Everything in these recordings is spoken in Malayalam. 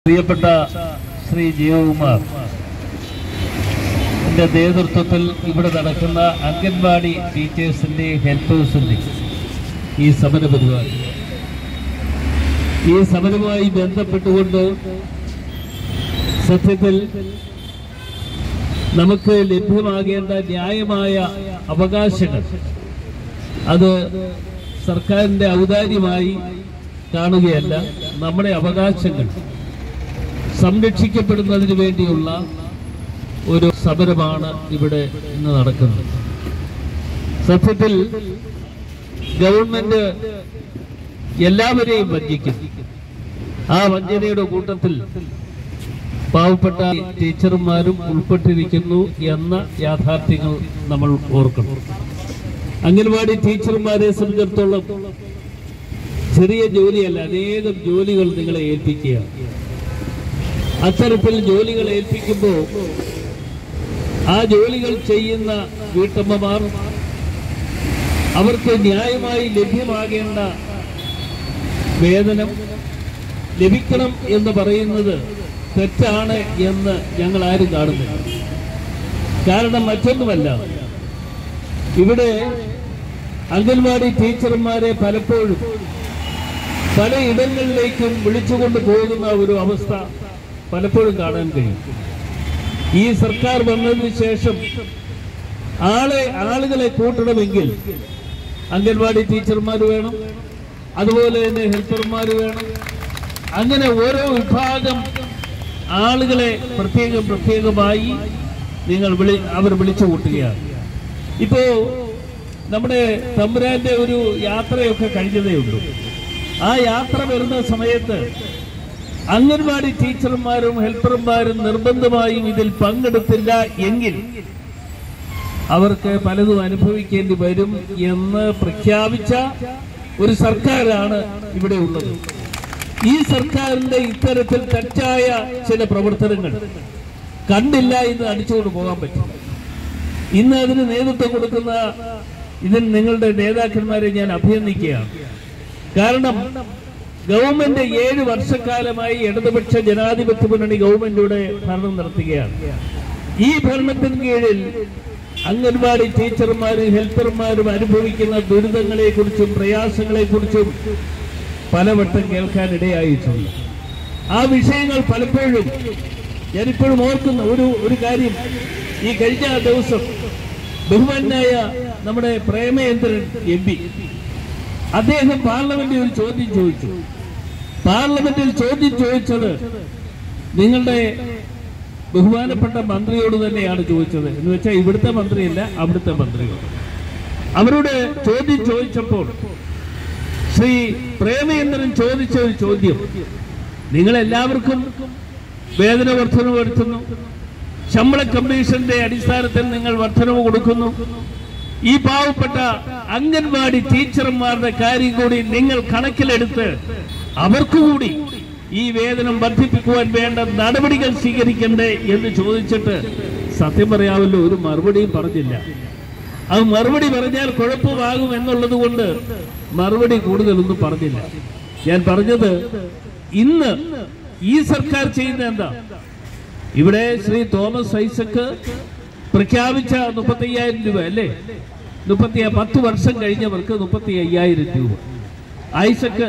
പ്രിയപ്പെട്ട ശ്രീ ജീവകുമാർ ന്റെ നേതൃത്വത്തിൽ ഇവിടെ നടക്കുന്ന അംഗൻവാടി ടീച്ചേഴ്സിന്റെ ഹെൽപ്പേഴ്സിന്റെ ഈ സമര പരിപാടി, ഈ സമരവുമായി ബന്ധപ്പെട്ടുകൊണ്ട് സത്യത്തിൽ നമുക്ക് ലഭ്യമാകേണ്ട ന്യായമായ അവകാശങ്ങൾ അത് സർക്കാരിന്റെ ഔദാര്യമായി കാണുകയല്ല, നമ്മുടെ അവകാശങ്ങൾ സംരക്ഷിക്കപ്പെടുന്നതിന് വേണ്ടിയുള്ള ഒരു സമരമാണ് ഇവിടെ ഇന്ന് നടക്കുന്നത്. സത്യത്തിൽ ഗവൺമെന്റ് എല്ലാവരെയും വഞ്ചിക്കുന്നു. ആ വഞ്ചനയുടെ കൂട്ടത്തിൽ പാവപ്പെട്ട ടീച്ചർമാരും ഉൾപ്പെട്ടിരിക്കുന്നു എന്ന യാഥാർത്ഥ്യങ്ങൾ നമ്മൾ ഓർക്കണം. അംഗൻവാടി ടീച്ചർമാരെ സംബന്ധിച്ചിടത്തോളം ചെറിയ ജോലിയല്ല, അനേകം ജോലികൾ നിങ്ങളെ ഏൽപ്പിക്കുകയാണ്. അത്തരത്തിൽ ജോലികൾ ഏൽപ്പിക്കുമ്പോൾ ആ ജോലികൾ ചെയ്യുന്ന വീട്ടമ്മമാർ അവർക്ക് ന്യായമായി ലഭ്യമാകേണ്ട വേതനം ലഭിക്കണം എന്ന് പറയുന്നത് തെറ്റാണ് എന്ന് ഞങ്ങൾ ആരും കാണുന്നില്ല. കാരണം മറ്റൊന്നുമല്ല, ഇവിടെ അംഗൻവാടി ടീച്ചർമാരെ പലപ്പോഴും പലയിടങ്ങളിലേക്കും വിളിച്ചുകൊണ്ട് പോകുന്ന ഒരു അവസ്ഥ പലപ്പോഴും കാണാൻ കഴിയും. ഈ സർക്കാർ വന്നതിന് ശേഷം ആളുകളെ കൂട്ടണമെങ്കിൽ അംഗൻവാടി ടീച്ചർമാർ വേണം, അതുപോലെ തന്നെ ഹെൽപ്പർമാർ വേണം. അങ്ങനെ ഓരോ വിഭാഗം ആളുകളെ പ്രത്യേകമായി അവർ വിളിച്ചു കൂട്ടുകയാണ്. ഇപ്പോ നമ്മുടെ തമ്പുരാന്റെ ഒരു യാത്രയൊക്കെ കഴിഞ്ഞതേ ഉള്ളൂ. ആ യാത്ര വരുന്ന സമയത്ത് അംഗൻവാടി ടീച്ചർമാരും ഹെൽപ്പർമാരും നിർബന്ധമായും ഇതിൽ പങ്കെടുത്തില്ല എങ്കിൽ അവർക്ക് പലതും അനുഭവിക്കേണ്ടി വരും എന്ന് പ്രഖ്യാപിച്ച ഒരു സർക്കാരാണ് ഇവിടെ ഉള്ളത്. ഈ സർക്കാരിന്റെ ഇത്തരത്തിൽ തെറ്റായ ചില പ്രവർത്തനങ്ങൾ കണ്ടില്ല എന്ന് അടിച്ചുകൊണ്ട് പോകാൻ പറ്റും. ഇന്ന് അതിന് നേതൃത്വം കൊടുക്കുന്ന ഇതിന് നിങ്ങളുടെ നേതാക്കന്മാരെ ഞാൻ അഭിനന്ദിക്കുകയാണ്. കാരണം ഗവൺമെന്റ് 7 വർഷക്കാലമായി ഇടതുപക്ഷ ജനാധിപത്യ മുന്നണി ഗവൺമെന്റിലൂടെ ഭരണം നടത്തുകയാണ്. ഈ ഭരണത്തിന് കീഴിൽ അംഗൻവാടി ടീച്ചർമാരും ഹെൽപ്പർമാരും അനുഭവിക്കുന്ന ദുരിതങ്ങളെക്കുറിച്ചും പ്രയാസങ്ങളെക്കുറിച്ചും പലവട്ടം കേൾക്കാനിടയായിട്ടുണ്ട്. ആ വിഷയങ്ങൾ പലപ്പോഴും ഞാനിപ്പോഴും ഓർക്കുന്ന ഒരു കാര്യം, ഈ കഴിഞ്ഞ ദിവസം ബഹുമാനായ നമ്മുടെ പ്രേമചന്ദ്രൻ MP അദ്ദേഹം പാർലമെന്റിൽ ഒരു ചോദ്യം ചോദിച്ചു. പാർലമെന്റിൽ ചോദ്യം ചോദിച്ചത് നിങ്ങളുടെ ബഹുമാനപ്പെട്ട മന്ത്രിയോട് തന്നെയാണ് ചോദിച്ചത്. എന്ന് വെച്ചാൽ ഇവിടുത്തെ മന്ത്രിയല്ല, അവിടുത്തെ മന്ത്രിയോട്. അവരോട് ചോദ്യം ചോദിച്ചപ്പോൾ ശ്രീ പ്രേമചന്ദ്രൻ ചോദിച്ച ഒരു ചോദ്യം, നിങ്ങളെല്ലാവർക്കും വേതന വർധനവ് വരുത്തുന്നു, ശമ്പള കമ്മീഷന്റെ അടിസ്ഥാനത്തിൽ നിങ്ങൾ വർധനവ് കൊടുക്കുന്നു, ഈ പാവപ്പെട്ട അംഗൻവാടി ടീച്ചർമാരുടെ കാര്യം കൂടി നിങ്ങൾ കണക്കിലെടുത്ത് അവർക്കുകൂടി ഈ വേതനം വർദ്ധിപ്പിക്കുവാൻ വേണ്ട നടപടികൾ സ്വീകരിക്കണ്ടേ എന്ന് ചോദിച്ചിട്ട് സത്യം പറയാമല്ലോ ഒരു മറുപടിയും പറഞ്ഞില്ല. അത് മറുപടി പറഞ്ഞാൽ കുഴപ്പമാകും എന്നുള്ളത് കൊണ്ട് മറുപടി കൂടുതലൊന്നും പറഞ്ഞില്ല. ഞാൻ പറഞ്ഞത് ഇന്ന് ഈ സർക്കാർ ചെയ്യുന്ന എന്താ, ഇവിടെ ശ്രീ തോമസ് ഐസക് പ്രഖ്യാപിച്ച 35,000 രൂപ അല്ലേ, 10 വർഷം കഴിഞ്ഞവർക്ക് 35,000 രൂപ. ഐസക്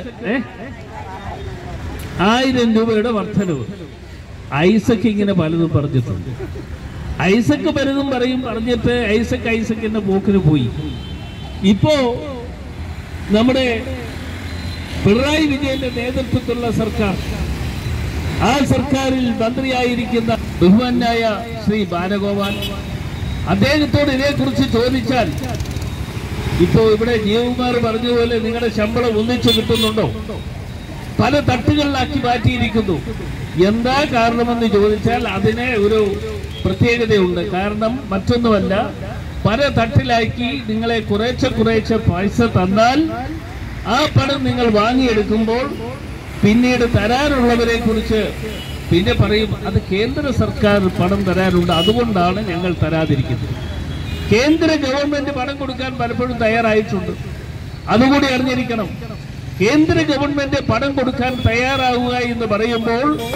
1000 രൂപയുടെ വർധനവ്. ഐസക് ഇങ്ങനെ പലതും പറഞ്ഞിട്ടുണ്ട്. ഐസക് പലതും പറഞ്ഞിട്ട് ഐസക്കിന്റെ പോക്കിന് പോയി. ഇപ്പോ നമ്മുടെ പിണറായി വിജയന്റെ നേതൃത്വത്തിലുള്ള സർക്കാർ, ആ സർക്കാരിൽ മന്ത്രിയായിരിക്കുന്ന ബഹുമാനായ ശ്രീ ബാലഗോപാൽ, അദ്ദേഹത്തോട് ഇതേക്കുറിച്ച് ചോദിച്ചാൽ ഇപ്പോ ഇവിടെ ജീവകുമാർ പറഞ്ഞതുപോലെ നിങ്ങളുടെ ശമ്പളം ഒന്നിച്ചു കിട്ടുന്നുണ്ടോ, പല തട്ടുകളിലാക്കി മാറ്റിയിരിക്കുന്നു. എന്താ കാരണമെന്ന് ചോദിച്ചാൽ അതിന് ഒരു പ്രത്യേകതയുണ്ട്. കാരണം മറ്റൊന്നുമല്ല, പല തട്ടിലാക്കി നിങ്ങളെ കുറേശ്ശെ പൈസ തന്നാൽ ആ പണം നിങ്ങൾ വാങ്ങിയെടുക്കുമ്പോൾ പിന്നീട് തരാനുള്ളവരെ കുറിച്ച് പിന്നെ പറയും അത് കേന്ദ്ര സർക്കാർ പണം തരാനുണ്ട്, അതുകൊണ്ടാണ് ഞങ്ങൾ തരാതിരിക്കുന്നത്. കേന്ദ്ര ഗവൺമെന്റ് പണം കൊടുക്കാൻ പലപ്പോഴും തയ്യാറായിട്ടുണ്ട്, അതുകൂടി അറിഞ്ഞിരിക്കണം. കേന്ദ്ര ഗവൺമെന്റ് പണം കൊടുക്കാൻ തയ്യാറാവുക എന്ന് പറയുമ്പോൾ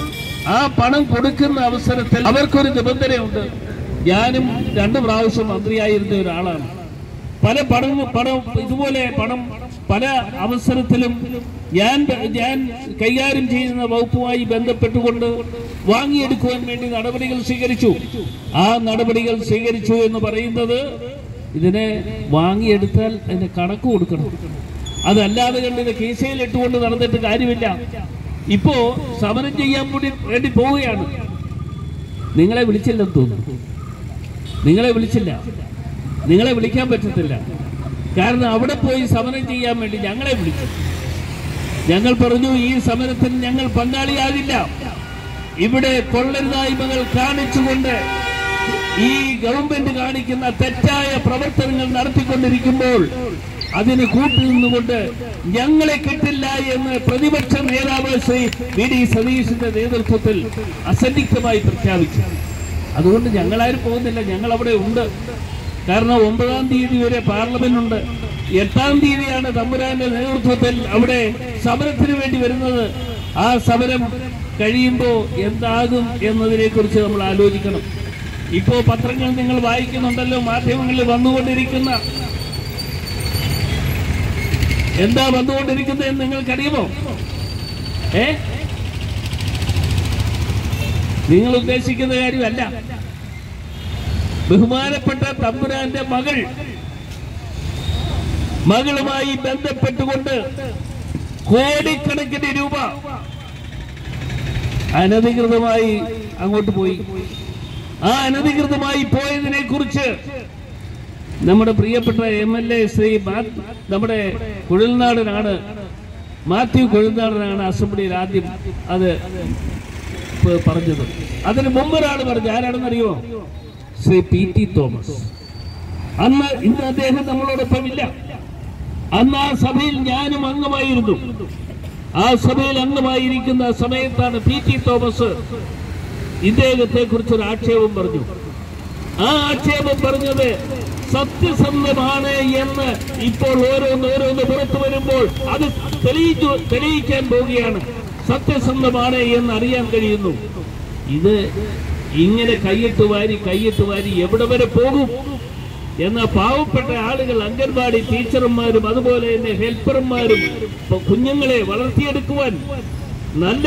ആ പണം കൊടുക്കുന്ന അവസരത്തിൽ അവർക്കൊരു നിബന്ധനയുണ്ട്. ഞാനും 2 പ്രാവശ്യം മന്ത്രിയായിരുന്ന ഒരാളാണ്. പണം ഇതുപോലെ പണം പല അവസരത്തിലും ഞാൻ കൈകാര്യം ചെയ്യുന്ന വകുപ്പുമായി ബന്ധപ്പെട്ടുകൊണ്ട് വാങ്ങിയെടുക്കുവാൻ വേണ്ടി നടപടികൾ സ്വീകരിച്ചു. ആ നടപടികൾ സ്വീകരിച്ചു എന്ന് പറയുന്നത് ഇതിനെ വാങ്ങിയെടുത്താൽ അതിന്റെ കണക്ക് കൊടുക്കണം. അതല്ലാതെ കണ്ട് ഇത് കീശയിൽ ഇട്ടുകൊണ്ട് നടന്നിട്ട് കാര്യമില്ല. ഇപ്പോ സമരം ചെയ്യാൻ വേണ്ടി പോവുകയാണ്. നിങ്ങളെ വിളിച്ചില്ലെന്ന് തോന്നുന്നു. നിങ്ങളെ വിളിച്ചില്ല. നിങ്ങളെ വിളിക്കാൻ പറ്റത്തില്ല. കാരണം അവിടെ പോയി സമരം ചെയ്യാൻ വേണ്ടി ഞങ്ങളെ വിളിച്ചു. ഞങ്ങൾ പറഞ്ഞു ഈ സമരത്തിന് ഞങ്ങൾ പങ്കാളിയാകില്ല. ഇവിടെ കൊള്ളരുതായ്മകൾ കാണിച്ചുകൊണ്ട് ഈ ഗവൺമെന്റ് കാണിക്കുന്ന തെറ്റായ പ്രവർത്തനങ്ങൾ നടത്തിക്കൊണ്ടിരിക്കുമ്പോൾ അതിന് കൂട്ടുനിന്നുകൊണ്ട് ഞങ്ങളെ കിട്ടില്ല എന്ന് പ്രതിപക്ഷ നേതാവ് ശ്രീ വി ഡി സതീശന്റെ നേതൃത്വത്തിൽ അസന്നിഗ്ധമായി പ്രഖ്യാപിച്ചു. അതുകൊണ്ട് ഞങ്ങളാരും പോകുന്നില്ല. ഞങ്ങൾ അവിടെ ഉണ്ട്. കാരണം 9-ാം തീയതി വരെ പാർലമെന്റ് ഉണ്ട്. 8-ാം തീയതിയാണ് തമ്പുരാന്റെ നേതൃത്വത്തിൽ അവിടെ സമരത്തിന് വേണ്ടി വരുന്നത്. ആ സമരം കഴിയുമ്പോൾ എന്താകും എന്നതിനെ കുറിച്ച് നമ്മൾ ആലോചിക്കണം. ഇപ്പോ പത്രങ്ങൾ നിങ്ങൾ വായിക്കുന്നുണ്ടല്ലോ, മാധ്യമങ്ങളിൽ വന്നുകൊണ്ടിരിക്കുന്ന എന്താ വന്നുകൊണ്ടിരിക്കുന്നത് നിങ്ങൾക്കറിയുമോ? നിങ്ങൾ ഉദ്ദേശിക്കുന്ന കാര്യമല്ല. ബഹുമാനപ്പെട്ട തമ്പുരാന്റെ മകളുമായി ബന്ധപ്പെട്ടുകൊണ്ട് കോടിക്കണക്കിന് രൂപ അനധികൃതമായി അങ്ങോട്ട് പോയി. ആ അനധികൃതമായി പോയതിനെ കുറിച്ച് നമ്മുടെ പ്രിയപ്പെട്ട MLA ശ്രീ നമ്മുടെ മാത്യു കുഴൽനാടനാണ് അസംബ്ലിയിൽ ആദ്യം അത് പറഞ്ഞത്. അതിന് മുമ്പ് ഒരാൾ പറഞ്ഞു. ആരാണെന്നറിയുമോ? ശ്രീ PT തോമസ്. ഇന്ന് അദ്ദേഹം നമ്മളോടൊപ്പം ഇല്ല. അന്ന് ആ സഭയിൽ ഞാനും അംഗമായിരുന്നു. ആ സഭയിൽ അംഗമായിരിക്കുന്ന സമയത്താണ് PT തോമസ് ഇദ്ദേഹത്തെ കുറിച്ചൊരു ആക്ഷേപം പറഞ്ഞു. ആ ആക്ഷേപം പറഞ്ഞത് സത്യസന്ധമാണ് എന്ന് ഇപ്പോൾ ഓരോന്ന് പുറത്തു വരുമ്പോൾ അത് തെളിയിക്കാൻ പോവുകയാണ്. സത്യസന്ധമാണ് എന്ന് അറിയാൻ കഴിയുന്നു. ഇത് ഇങ്ങനെ കയ്യിട്ട് വാരി എവിടെ വരെ പോകും എന്ന പാവപ്പെട്ട ആളുകൾ, അംഗൻവാടി ടീച്ചർമാരും അതുപോലെ തന്നെ ഹെൽപ്പർമാരും കുഞ്ഞുങ്ങളെ വളർത്തിയെടുക്കുവാൻ, നല്ല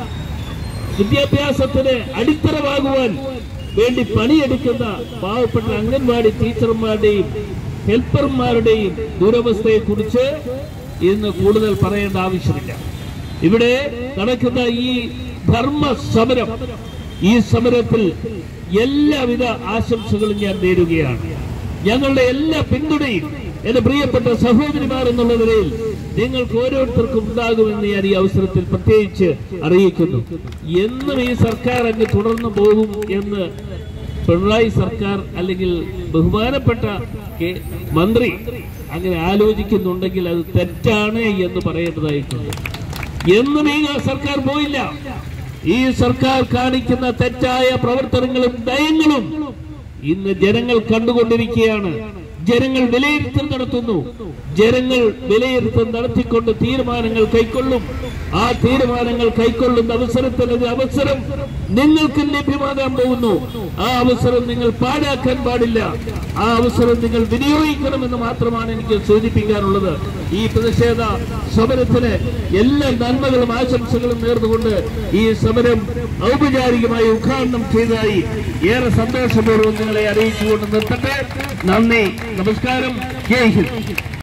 വിദ്യാഭ്യാസത്തിന് അടിത്തറവാകുവാൻ വേണ്ടി പണിയെടുക്കുന്ന പാവപ്പെട്ട അംഗൻവാടി ടീച്ചർമാരുടെയും ഹെൽപ്പർമാരുടെയും ദുരവസ്ഥയെ കുറിച്ച് ഇന്ന് കൂടുതൽ പറയേണ്ട ആവശ്യമില്ല. ഇവിടെ നടക്കുന്ന ഈ ധർമ്മ സമരം, ഈ സമരത്തിൽ എല്ലാവിധ ആശംസകളും ഞാൻ നേരുകയാണ്. ഞങ്ങളുടെ എല്ലാ പിന്തുണയും എന്റെ പ്രിയപ്പെട്ട സഹോദരിമാർ എന്നുള്ള നിലയിൽ നിങ്ങൾക്ക് ഓരോരുത്തർക്കും ഉണ്ടാകുമെന്ന് ഞാൻ ഈ അവസരത്തിൽ പ്രത്യേകിച്ച് അറിയിക്കുന്നു. എന്നും ഈ സർക്കാർ അങ്ങ് തുടർന്നു പോകും എന്ന് പിണറായി സർക്കാർ അല്ലെങ്കിൽ ബഹുമാനപ്പെട്ട മന്ത്രി അങ്ങനെ ആലോചിക്കുന്നുണ്ടെങ്കിൽ അത് തെറ്റാണ് എന്ന് പറയേണ്ടതായിട്ടുണ്ട്. എന്നും ഈ സർക്കാർ പോയില്ല. ഈ സർക്കാർ കാണിക്കുന്ന തെറ്റായ പ്രവർത്തനങ്ങളും നയങ്ങളും ഇന്ന് ജനങ്ങൾ കണ്ടുകൊണ്ടിരിക്കുകയാണ്. ജനങ്ങൾ വിലയിരുത്തൽ നടത്തുന്നു. ജനങ്ങൾ വിലയിരുത്തൽ നടത്തിക്കൊണ്ട് തീരുമാനങ്ങൾ കൈക്കൊള്ളും. ആ തീരുമാനങ്ങൾ കൈക്കൊള്ളുന്ന അവസരത്തിൽ ഒരു അവസരം നിങ്ങൾക്ക് ലഭ്യമാകാൻ പോകുന്നു. ആ അവസരം നിങ്ങൾ പാഴാക്കാൻ പാടില്ല. ആ അവസരം നിങ്ങൾ വിനിയോഗിക്കണമെന്ന് മാത്രമാണ് എനിക്ക് സൂചിപ്പിക്കാനുള്ളത്. ഈ പ്രതിഷേധ സമരത്തിന് എല്ലാ നന്മകളും ആശംസകളും നേർന്നുകൊണ്ട് ഈ സമരം ഔപചാരികമായി ഉദ്ഘാടനം ചെയ്തതായി ഏറെ സന്തോഷപൂർവ്വം നിങ്ങളെ അറിയിച്ചുകൊണ്ട് നിർത്തട്ടെ. നന്ദി, നമസ്കാരം, ജയ് ഹിന്ദ്.